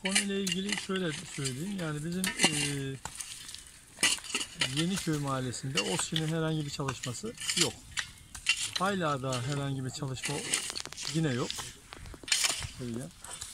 konuyla ilgili şöyle söyleyeyim. Yani bizim Yeniköy Mahallesi'nde OSKİ'nin herhangi bir çalışması yok. Hala da herhangi bir çalışma yine yok. Öyle.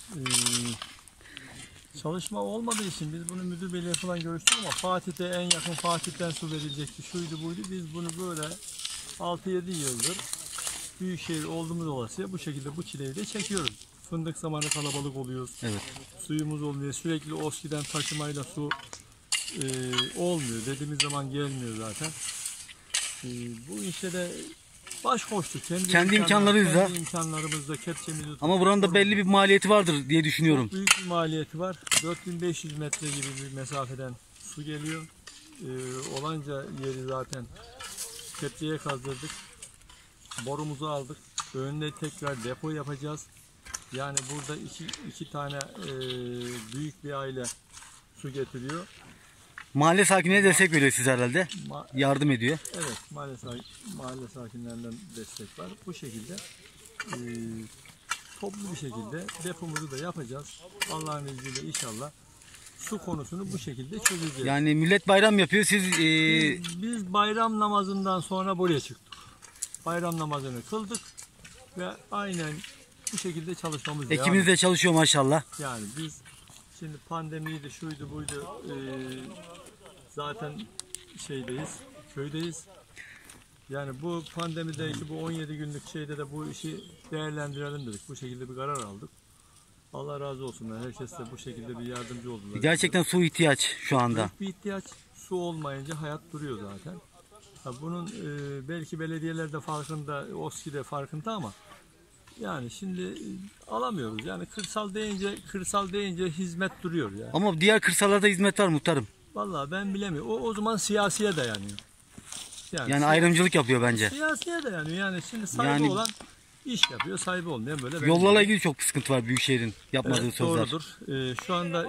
Çalışma olmadığı için biz bunu müdür beyle falan görüştük ama Fatih'te en yakın Fatih'ten su verilecekti. Şuydu buydu. Biz bunu böyle 6-7 yıldır büyükşehir olduğumuz dolayısıyla bu şekilde bu çileyi de çekiyoruz. Fındık zamanı kalabalık oluyoruz. Evet. Suyumuz olmuyor. Sürekli OSKİ'den taşımayla su olmuyor. Dediğimiz zaman gelmiyor zaten. Bu işte de baş koştuk. Kendi imkanlarımızda kepçemizi ama buranın da belli bir maliyeti vardır diye düşünüyorum. Çok büyük bir maliyeti var. 4500 metre gibi bir mesafeden su geliyor. Olanca yeri zaten kepçeye kazdırdık. Borumuzu aldık. Önüne tekrar depo yapacağız. Yani burada iki tane büyük bir aile su getiriyor. Mahalle sakinlerine destek veriyor siz herhalde. Yardım ediyor. Evet, mahalle sakinlerinden destek var. Bu şekilde toplu bir şekilde depomuzu da yapacağız. Allah'ın izniyle inşallah su konusunu bu şekilde çözeceğiz. Yani millet bayram yapıyor. Biz bayram namazından sonra buraya çıktık. Bayram namazını kıldık ve aynen bu şekilde çalışmamız devam. Ekibiniz de çalışıyor maşallah. Yani biz şimdi pandemiydi, şuydu buydu, zaten köydeyiz. Yani bu pandemideki bu 17 günlük şeyde de bu işi değerlendirelim dedik. Bu şekilde bir karar aldık. Allah razı olsunlar. Herkes de bu şekilde bir yardımcı oldular. Gerçekten su ihtiyaç şu anda. Büyük bir ihtiyaç. Su olmayınca hayat duruyor zaten. Bunun belki belediyeler de farkında, OSKİ de farkında ama yani şimdi alamıyoruz. Yani kırsal deyince hizmet duruyor yani. Ama diğer kırsallarda hizmet var muhtarım. Vallahi ben bilemiyorum. O zaman siyasiye dayanıyor. Yani ayrımcılık yapıyor bence. Siyasiye dayanıyor. Yani şimdi sahibi olan iş yapıyor, sahibi olmayan böyle. Yollarla ilgili çok sıkıntı var Büyükşehir'in yapmadığı evet, sözler. Doğrudur. Şu anda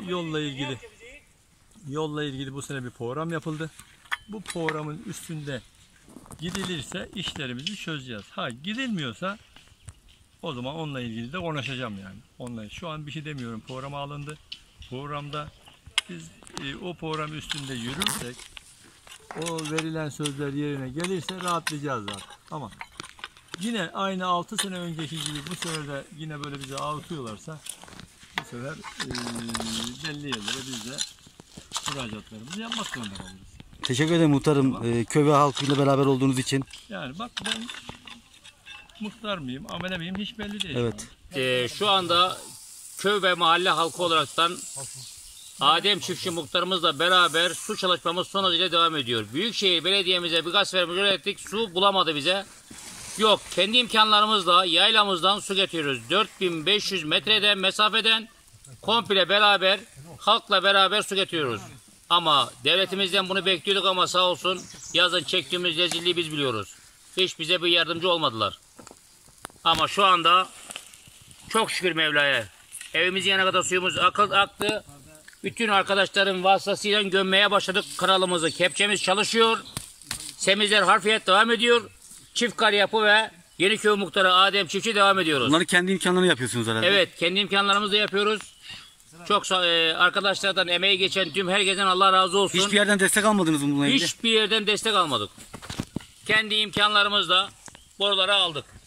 yolla ilgili bu sene bir program yapıldı. Bu programın üstünde gidilirse işlerimizi çözeceğiz. Gidilmiyorsa o zaman onunla ilgili de konuşacağım yani. Şu an bir şey demiyorum. Programa alındı. Programda biz o program üstünde yürürsek, o verilen sözler yerine gelirse rahatlayacağız zaten. Ama yine aynı 6 sene önceki gibi bu sefer de yine böyle bizi avutuyorlarsa bu sefer belli yerlere biz de müracaatlarımızı yapmak zorunda kalırız. Teşekkür ederim muhtarım. Köy ve halkıyla beraber olduğunuz için. Yani bak ben muhtar mıyım, amele miyim hiç belli değil. Evet. Şu anda köy ve mahalle halkı olaraktan Adem Çiftçi muhtarımızla beraber su çalışmamız son hızıyla devam ediyor. Büyükşehir Belediye'mize birkaç sefer mücadele ettik. Su bulamadı bize. Yok, kendi imkanlarımızla yaylamızdan su getiriyoruz. 4500 metreden mesafeden komple beraber halkla beraber su getiriyoruz. Ama devletimizden bunu bekliyorduk ama sağ olsun yazın çektiğimiz rezilliği biz biliyoruz. Hiç bize bir yardımcı olmadılar. Ama şu anda çok şükür Mevla'ya. Evimizin yanına kadar suyumuz aktı. Bütün arkadaşların vasıtasıyla gömmeye başladık kanalımızı. Kepçemiz çalışıyor. Semizler harfiyat devam ediyor. Çift kar yapı ve Yeniköy muhtarı Adem Çiftçi devam ediyoruz. Bunları kendi imkanlarını yapıyorsunuz herhalde. Evet, kendi imkanlarımızla yapıyoruz. Çok arkadaşlardan emeği geçen tüm herkesten Allah razı olsun. Hiçbir yerden destek almadınız mı bununla ilgili? Hiçbir yerden destek almadık. Kendi imkanlarımızla boruları aldık.